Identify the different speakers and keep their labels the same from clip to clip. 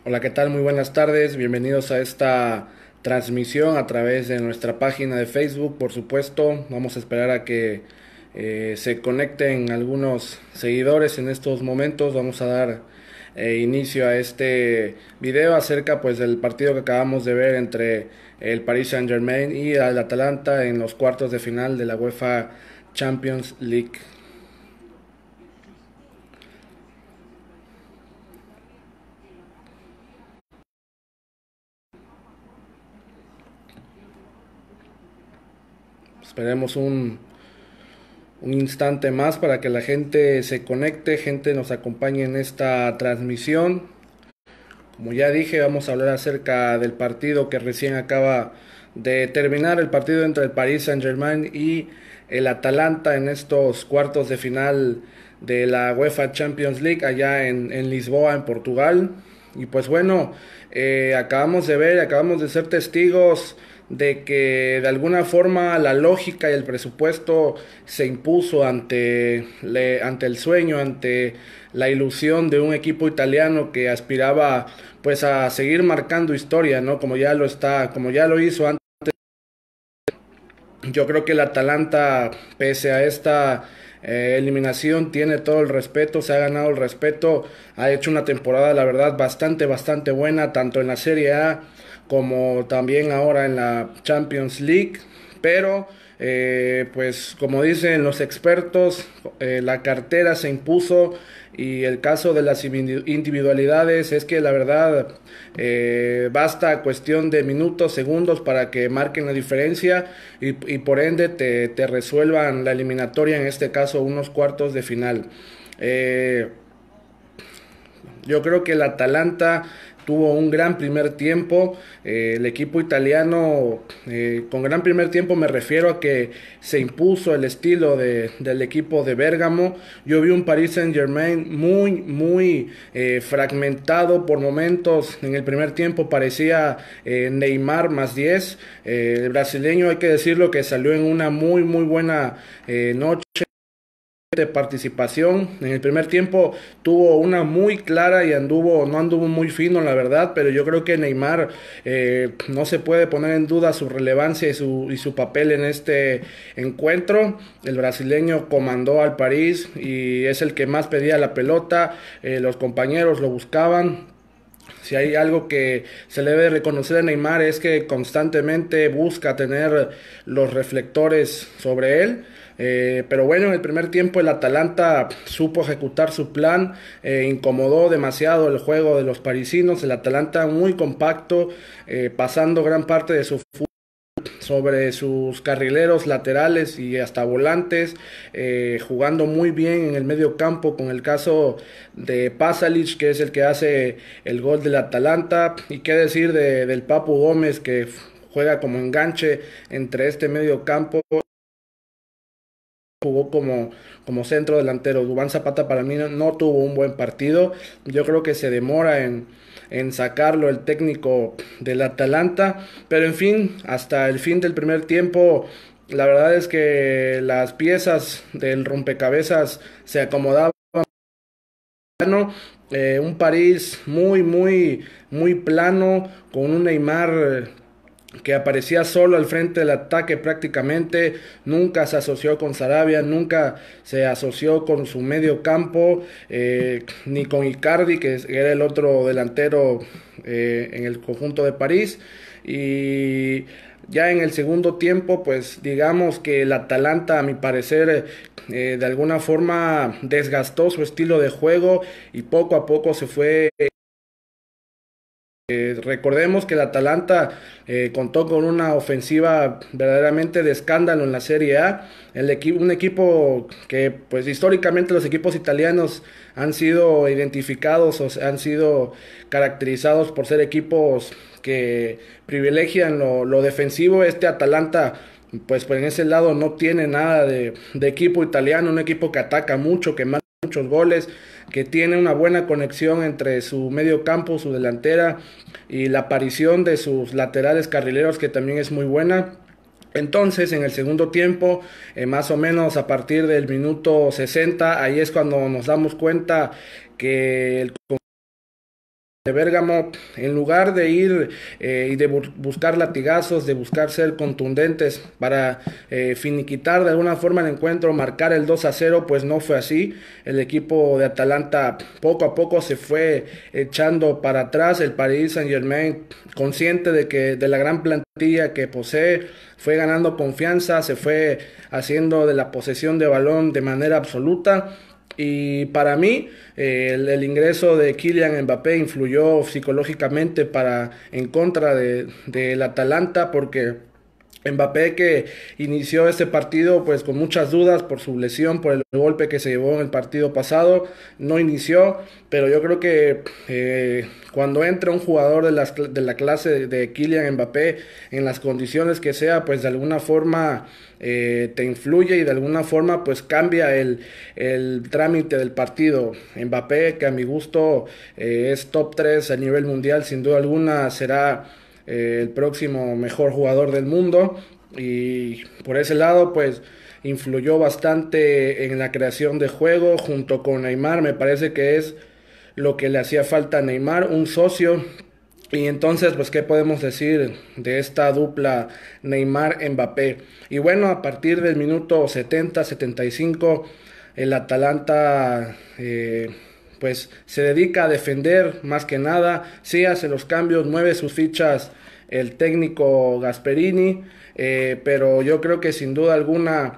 Speaker 1: Hola, ¿qué tal? Muy buenas tardes. Bienvenidos a esta transmisión a través de nuestra página de Facebook, por supuesto. Vamos a esperar a que se conecten algunos seguidores en estos momentos. Vamos a dar inicio a este video acerca pues del partido que acabamos de ver entre el Paris Saint-Germain y el Atalanta en los cuartos de final de la UEFA Champions League. Esperemos un instante más para que la gente se conecte, gente nos acompañe en esta transmisión. Como ya dije, vamos a hablar acerca del partido que recién acaba de terminar, el partido entre el Paris Saint-Germain y el Atalanta en estos cuartos de final de la UEFA Champions League allá en Lisboa, en Portugal. Y pues bueno, acabamos de ser testigos de que de alguna forma la lógica y el presupuesto se impuso ante el sueño, ante la ilusión de un equipo italiano que aspiraba pues a seguir marcando historia, ¿no? Como ya lo hizo antes. Yo creo que el Atalanta, pese a esta eliminación, tiene todo el respeto, se ha ganado el respeto, ha hecho una temporada, la verdad, bastante buena, tanto en la Serie A como también ahora en la Champions League. Pero, pues como dicen los expertos, la cartera se impuso y el caso de las individualidades es que la verdad basta cuestión de minutos, segundos para que marquen la diferencia y por ende te resuelvan la eliminatoria, en este caso unos cuartos de final. Eh, yo creo que el Atalanta tuvo un gran primer tiempo. El equipo italiano, con gran primer tiempo me refiero a que se impuso el estilo del equipo de Bérgamo. Yo vi un Paris Saint-Germain muy fragmentado por momentos. En el primer tiempo parecía Neymar más 10. El brasileño, hay que decirlo, que salió en una muy buena noche de participación. En el primer tiempo tuvo una muy clara y no anduvo muy fino, la verdad, pero yo creo que Neymar no se puede poner en duda su relevancia y su papel en este encuentro. El brasileño comandó al París y es el que más pedía la pelota, los compañeros lo buscaban. Si hay algo que se le debe reconocer a Neymar es que constantemente busca tener los reflectores sobre él. Pero bueno, en el primer tiempo el Atalanta supo ejecutar su plan, incomodó demasiado el juego de los parisinos. El Atalanta muy compacto, pasando gran parte de su fútbol sobre sus carrileros laterales y hasta volantes, jugando muy bien en el medio campo, con el caso de Pasalic, que es el que hace el gol del Atalanta, y qué decir del Papu Gómez, que juega como enganche entre este medio campo. Jugó como centro delantero. Duván Zapata para mí no tuvo un buen partido. Yo creo que se demora en sacarlo el técnico del Atalanta. Pero en fin, hasta el fin del primer tiempo, la verdad es que las piezas del rompecabezas se acomodaban. Un París muy plano, con un Neymar que aparecía solo al frente del ataque prácticamente. Nunca se asoció con Sarabia, nunca se asoció con su medio campo, ni con Icardi, que era el otro delantero en el conjunto de París. Y ya en el segundo tiempo, pues digamos que el Atalanta, a mi parecer, de alguna forma desgastó su estilo de juego y poco a poco se fue. Recordemos que el Atalanta contó con una ofensiva verdaderamente de escándalo en la Serie A. Un equipo que, pues históricamente los equipos italianos han sido identificados o han sido caracterizados por ser equipos que privilegian lo defensivo. Este Atalanta, pues en ese lado no tiene nada de equipo italiano, un equipo que ataca mucho, que marca muchos goles, que tiene una buena conexión entre su medio campo, su delantera y la aparición de sus laterales carrileros, que también es muy buena. Entonces en el segundo tiempo, más o menos a partir del minuto 60, ahí es cuando nos damos cuenta que el de Bérgamo, en lugar de ir y de buscar latigazos, de buscar ser contundentes para finiquitar de alguna forma el encuentro, marcar el 2-0, pues no fue así. El equipo de Atalanta poco a poco se fue echando para atrás. El Paris Saint-Germain, consciente de la gran plantilla que posee, fue ganando confianza, se fue haciendo de la posesión de balón de manera absoluta. Y para mí, el ingreso de Kylian Mbappé influyó psicológicamente en contra del Atalanta, porque Mbappé, que inició este partido pues con muchas dudas por su lesión, por el golpe que se llevó en el partido pasado, no inició, pero yo creo que cuando entra un jugador de la clase de Kylian Mbappé, en las condiciones que sea, pues de alguna forma te influye y de alguna forma pues cambia el trámite del partido. Mbappé, que a mi gusto es top 3 a nivel mundial, sin duda alguna será el próximo mejor jugador del mundo, y por ese lado pues influyó bastante en la creación de juego junto con Neymar. Me parece que es lo que le hacía falta a Neymar, un socio. Y entonces, pues, ¿qué podemos decir de esta dupla Neymar-Mbappé? Y bueno, a partir del minuto 70-75, el Atalanta pues se dedica a defender más que nada, sí hace los cambios, mueve sus fichas el técnico Gasperini, pero yo creo que sin duda alguna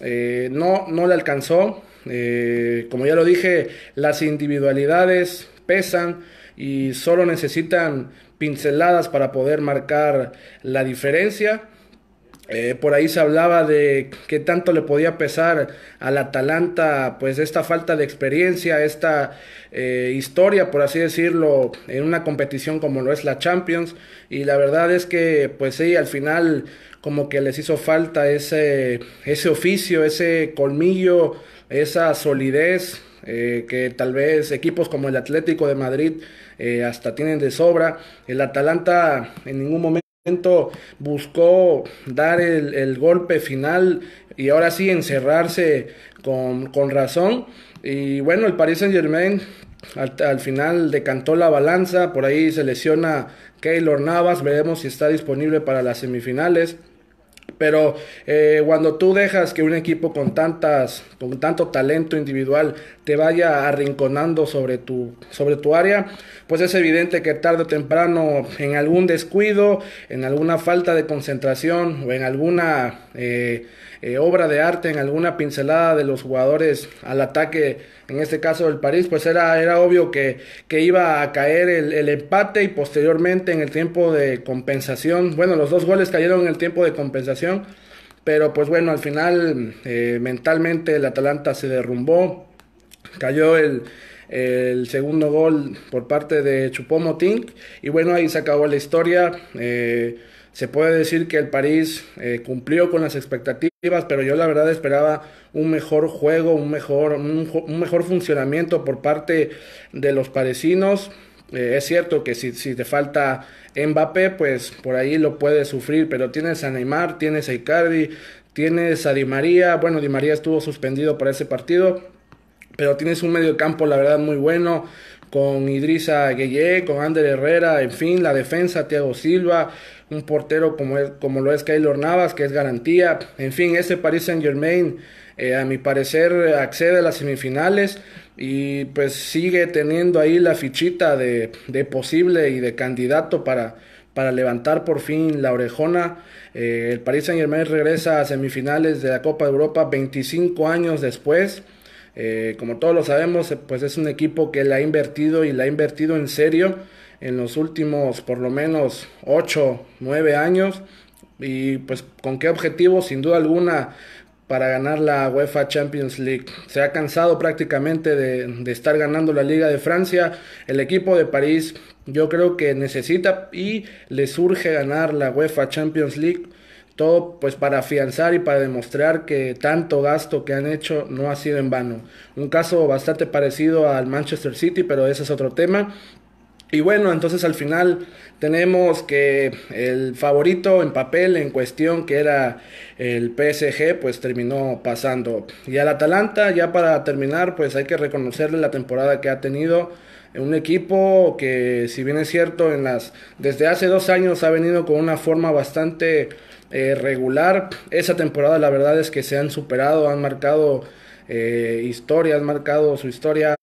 Speaker 1: no le alcanzó. Como ya lo dije, las individualidades pesan y solo necesitan pinceladas para poder marcar la diferencia. Por ahí se hablaba de qué tanto le podía pesar al Atalanta pues esta falta de experiencia, esta historia, por así decirlo, en una competición como lo es la Champions, y la verdad es que pues sí, al final como que les hizo falta ese oficio, ese colmillo, esa solidez que tal vez equipos como el Atlético de Madrid hasta tienen de sobra. El Atalanta en ningún momento buscó dar el golpe final y ahora sí encerrarse con razón. Y bueno, el Paris Saint Germain al final decantó la balanza. Por ahí se lesiona Keylor Navas, veremos si está disponible para las semifinales. Pero cuando tú dejas que un equipo con tanto talento individual te vaya arrinconando sobre tu área, pues es evidente que tarde o temprano, en algún descuido, en alguna falta de concentración o en alguna obra de arte, en alguna pincelada de los jugadores al ataque, en este caso del París, pues era obvio que iba a caer el empate, y posteriormente en el tiempo de compensación, bueno, los dos goles cayeron en el tiempo de compensación, pero pues bueno, al final mentalmente el Atalanta se derrumbó, cayó el segundo gol por parte de Choupo-Moting, y bueno, ahí se acabó la historia. Se puede decir que el París cumplió con las expectativas, pero yo la verdad esperaba un mejor juego, un mejor funcionamiento por parte de los parisinos. Es cierto que si te falta Mbappé, pues por ahí lo puedes sufrir, pero tienes a Neymar, tienes a Icardi, tienes a Di María. Bueno, Di María estuvo suspendido para ese partido, pero tienes un medio campo, la verdad, muy bueno, con Idrissa Gueye, con Ander Herrera, en fin, la defensa, Thiago Silva, un portero como lo es Keylor Navas, que es garantía. En fin, ese Paris Saint-Germain, a mi parecer, accede a las semifinales y pues sigue teniendo ahí la fichita de posible y de candidato para levantar por fin la orejona. El Paris Saint-Germain regresa a semifinales de la Copa de Europa 25 años después. Como todos lo sabemos, pues es un equipo que la ha invertido, y la ha invertido en serio en los últimos por lo menos 8, 9 años. Y pues con qué objetivo, sin duda alguna, para ganar la UEFA Champions League. Se ha cansado prácticamente de estar ganando la Liga de Francia. El equipo de París, yo creo que necesita y le surge ganar la UEFA Champions League. Todo pues para afianzar y para demostrar que tanto gasto que han hecho no ha sido en vano. Un caso bastante parecido al Manchester City, pero ese es otro tema. Y bueno, entonces al final tenemos que el favorito en papel, en cuestión, que era el PSG, pues terminó pasando. Y al Atalanta, ya para terminar, pues hay que reconocerle la temporada que ha tenido. un equipo que, si bien es cierto, desde hace 2 años ha venido con una forma bastante regular. Esa temporada la verdad es que se han superado, han marcado historia, han marcado su historia.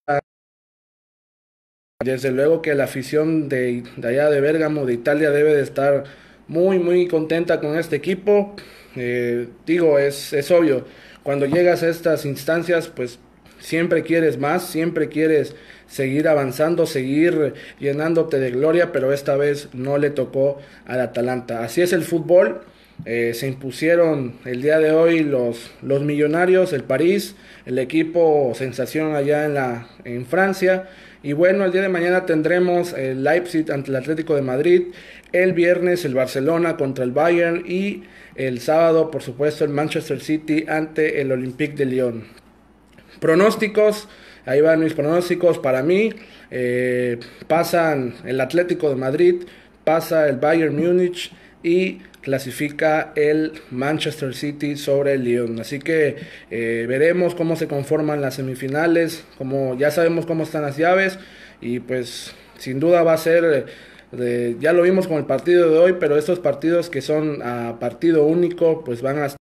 Speaker 1: Desde luego que la afición de allá de Bérgamo, de Italia, debe de estar muy, muy contenta con este equipo. Digo, es obvio, cuando llegas a estas instancias, pues siempre quieres más, siempre quieres seguir avanzando, seguir llenándote de gloria, pero esta vez no le tocó al Atalanta. Así es el fútbol. Se impusieron el día de hoy los millonarios, el París, el equipo sensación allá en Francia. Y bueno, el día de mañana tendremos el Leipzig ante el Atlético de Madrid, el viernes el Barcelona contra el Bayern y el sábado, por supuesto, el Manchester City ante el Olympique de Lyon. Pronósticos, ahí van mis pronósticos para mí. Pasan el Atlético de Madrid, pasa el Bayern Múnich y clasifica el Manchester City sobre el Lyon. Así que veremos cómo se conforman las semifinales, como ya sabemos cómo están las llaves y pues sin duda va a ser, ya lo vimos con el partido de hoy, pero estos partidos que son a partido único pues van a